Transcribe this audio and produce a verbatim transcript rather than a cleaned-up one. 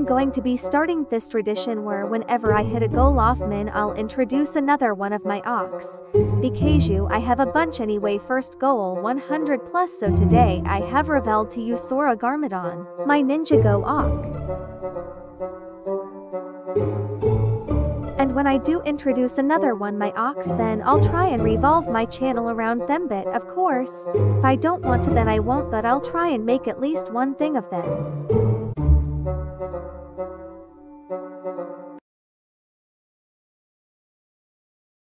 going to be starting this tradition where whenever I hit a goal off min I'll introduce another one of my ox. Because you I have a bunch anyway. First goal one hundred plus, so today I have revealed to you Sora Garmadon, my Ninjago ox. And when I do introduce another one my ox, then I'll try and revolve my channel around them, but of course, if I don't want to then I won't, but I'll try and make at least one thing of them.